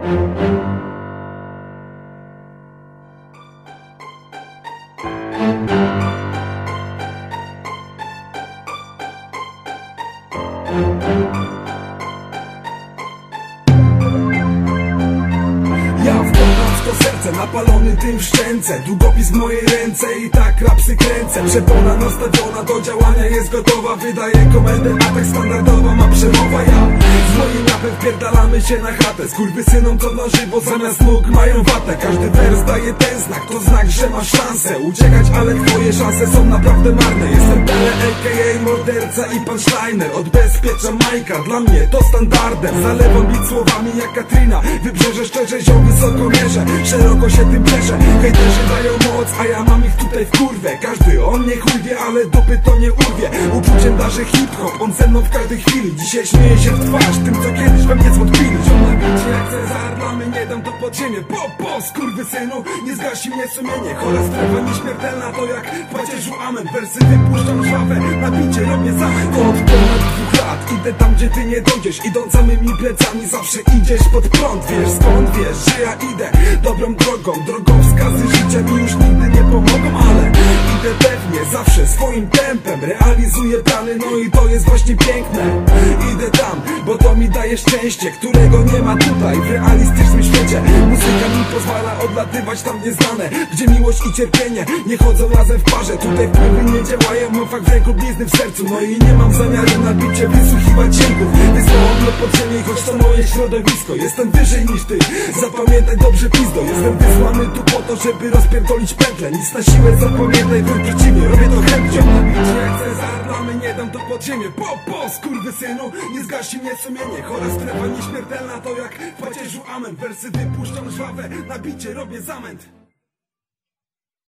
Ja wkładam w to serce, napalony tym w szczęce. Długopis w mojej ręce i tak rapsy kręcę. Przepona nastawiona do działania jest gotowa. Wydaje komendę, atak standardowa ma przemowa. Ja z moim rapem wpierdalamy się na chatę. Skurwysynom co na żywo zamiast nóg mają watę. Każdy wers daje ten znak, to znak, że masz szansę uciekać, ale twoje szanse są naprawdę marne. Jestem Pele, a.k.a. morderca i punchliner. Odbezpieczam Majka, dla mnie to standardem. Zalewam bit słowami jak Katrina. Wybrzeże szczerze, ziom wysoko mierzę. Szeroko się tym cieszę. Hejterzy dają moc, a ja mam ich tutaj w kurwę. Każdy on nie chuj wie, ale dupy to nie urwie. Uczuciem darzę hip-hop, on ze mną w każdej chwili. Dzisiaj śmieje się w twarz tym, co kiedyś we mnie zwątpili. Ziom na bicie jak Cezar, dla mnie nie dam to pod ziemię. Po, skurwysynu, nie zgasi mnie sumienie. Chora strefa nieśmiertelna, to jak w pacierzu amen. Wersy wypuszczam żwawe, na bicie robię zamęt. Od ponad 2 lat idę tam, gdzie ty nie dojdziesz. Idąc samymi plecami zawsze idziesz pod prąd. Wiesz skąd wiesz, że ja idę dobrą drogą. Drogowskazy życia mi już nigdy nie pomogą, ale idę pewnie, zawsze swoim tempem. Realizuję plany, no i to jest właśnie piękne. Idę tam, bo to mi daje szczęście, którego nie ma tutaj w realistycznym świecie. Muzyka mi pozwala odlatywać tam nieznane, gdzie miłość i cierpienie nie chodzą razem w parze. Tutaj wpływy nie działają, mam fakt w ręku, blizny w sercu. No i nie mam zamiaru na bicie wysłuchiwać dźwięków. Wysłałem mnie pod ziemię, choć to moje środowisko. Jestem wyżej niż ty, zapamiętaj dobrze pizdo. Jestem wysłany tu po to, żeby rozpierdolić pętlę. Nic na siłę, zapamiętaj, wręcz przeciwnie, robię to chętką. Na bicie jak Cezar, dla mnie nie dam to pod ziemię. Po, skurwysynu, nie zgasi mnie sumienie. Chora strefa nieśmiertelna, to jak w pacierzu amen. Wersy wypuszczam żwawe, na bicie robię zamęt.